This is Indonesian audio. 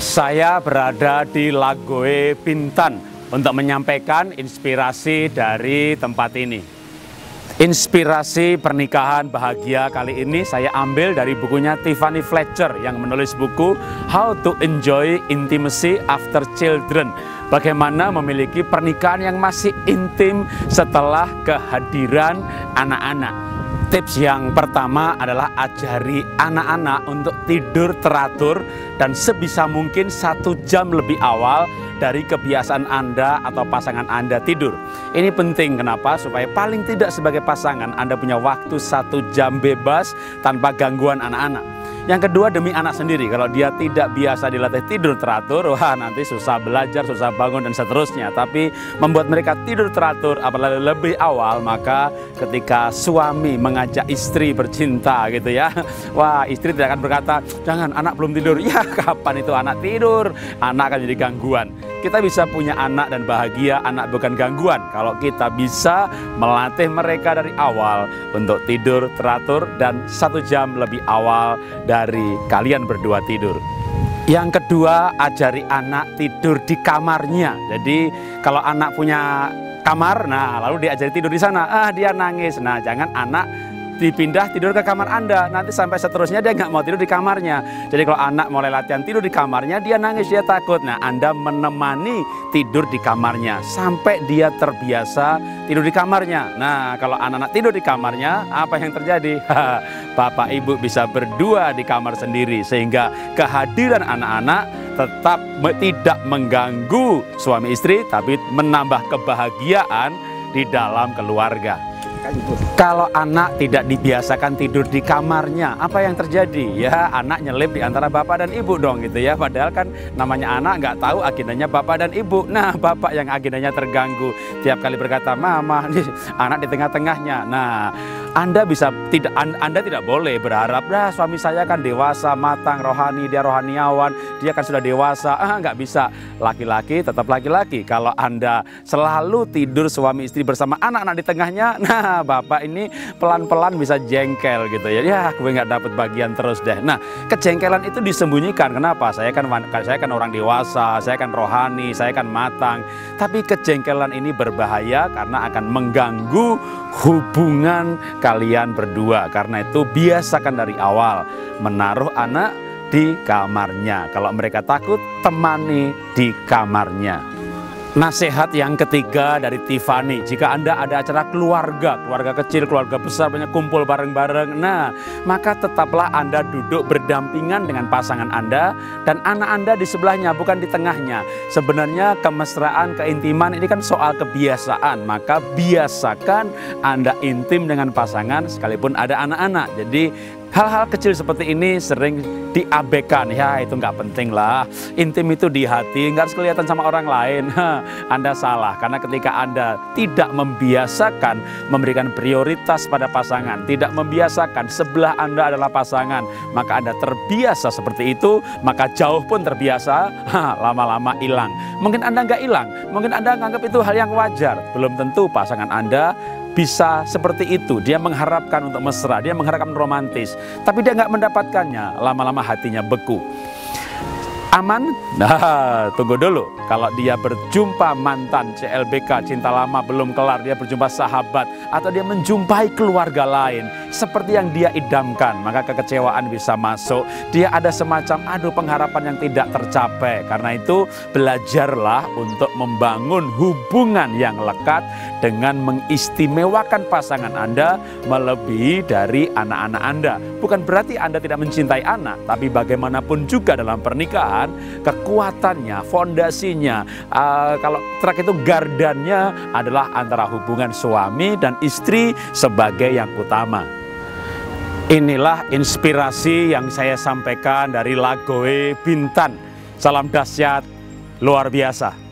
Saya berada di Lagoe Bintan untuk menyampaikan inspirasi dari tempat ini. Inspirasi pernikahan bahagia kali ini saya ambil dari bukunya Tiffany Fletcher yang menulis buku How to Enjoy Intimacy After Children. Bagaimana memiliki pernikahan yang masih intim setelah kehadiran anak-anak. Tips yang pertama adalah ajari anak-anak untuk tidur teratur dan sebisa mungkin 1 jam lebih awal dari kebiasaan Anda atau pasangan Anda tidur. Ini penting, kenapa? Supaya paling tidak sebagai pasangan Anda punya waktu 1 jam bebas tanpa gangguan anak-anak. Yang kedua, demi anak sendiri. Kalau dia tidak biasa dilatih tidur teratur, wah nanti susah belajar, susah bangun dan seterusnya. Tapi membuat mereka tidur teratur apalagi lebih awal, maka ketika suami mengajak istri bercinta gitu ya, wah istri tidak akan berkata, jangan anak belum tidur. Ya kapan itu anak tidur? Anak akan jadi gangguan. Kita bisa punya anak dan bahagia, anak bukan gangguan. Kalau kita bisa melatih mereka dari awal untuk tidur teratur dan 1 jam lebih awal dari kalian berdua tidur. Yang kedua, ajari anak tidur di kamarnya. Jadi kalau anak punya kamar, nah lalu diajari tidur di sana, dia nangis. Nah jangan anak dipindah tidur ke kamar Anda, nanti sampai seterusnya dia nggak mau tidur di kamarnya. Jadi kalau anak mulai latihan tidur di kamarnya, dia nangis, dia takut. Nah Anda menemani tidur di kamarnya sampai dia terbiasa tidur di kamarnya. Nah kalau anak-anak tidur di kamarnya, apa yang terjadi? Bapak Ibu bisa berdua di kamar sendiri, sehingga kehadiran anak-anak tetap tidak mengganggu suami istri, tapi menambah kebahagiaan di dalam keluarga. Kalau anak tidak dibiasakan tidur di kamarnya, apa yang terjadi? Ya anak nyelip di antara bapak dan ibu dong gitu ya. Padahal kan namanya anak nggak tahu agendanya bapak dan ibu. Nah bapak yang agendanya terganggu, tiap kali berkata mama, anak di tengah-tengahnya. Nah Anda tidak boleh berharap, suami saya kan dewasa, matang, rohani, dia rohaniawan, dia kan sudah dewasa. Nggak bisa. Laki-laki tetap laki-laki. Kalau Anda selalu tidur suami istri bersama anak-anak di tengahnya, nah bapak ini pelan-pelan bisa jengkel gitu ya. Ya gue nggak dapat bagian terus deh. Nah kejengkelan itu disembunyikan. Kenapa? Saya kan orang dewasa, saya kan rohani, saya kan matang. Tapi kejengkelan ini berbahaya karena akan mengganggu hubungan kalian berdua. Karena itu biasakan dari awal menaruh anak di kamarnya. Kalau mereka takut, temani di kamarnya. Nasihat yang ketiga dari Tiffany, jika Anda ada acara keluarga kecil, keluarga besar, banyak kumpul bareng-bareng, nah maka tetaplah Anda duduk berdampingan dengan pasangan Anda dan anak Anda di sebelahnya, bukan di tengahnya. Sebenarnya kemesraan, keintiman ini kan soal kebiasaan, maka biasakan Anda intim dengan pasangan sekalipun ada anak-anak. Jadi hal-hal kecil seperti ini sering diabaikan. Ya itu nggak penting lah. Intim itu di hati, nggak harus kelihatan sama orang lain. Anda salah, karena ketika Anda tidak membiasakan memberikan prioritas pada pasangan, tidak membiasakan sebelah Anda adalah pasangan, maka Anda terbiasa seperti itu, maka jauh pun terbiasa, lama-lama hilang. Mungkin Anda nggak hilang, mungkin Anda menganggap itu hal yang wajar. Belum tentu pasangan Anda bisa seperti itu. Dia mengharapkan untuk mesra, dia mengharapkan romantis, tapi dia nggak mendapatkannya, lama-lama hatinya beku. Aman? Nah, tunggu dulu. Kalau dia berjumpa mantan CLBK, cinta lama belum kelar, dia berjumpa sahabat, atau dia menjumpai keluarga lain seperti yang dia idamkan, maka kekecewaan bisa masuk. Dia ada semacam pengharapan yang tidak tercapai. Karena itu belajarlah untuk membangun hubungan yang lekat dengan mengistimewakan pasangan Anda melebihi dari anak-anak Anda. Bukan berarti Anda tidak mencintai anak, tapi bagaimanapun juga dalam pernikahan, kekuatannya, fondasinya, kalau terakhir itu gardannya adalah antara hubungan suami dan istri sebagai yang utama. Inilah inspirasi yang saya sampaikan dari Lagoe Bintan. Salam dahsyat luar biasa.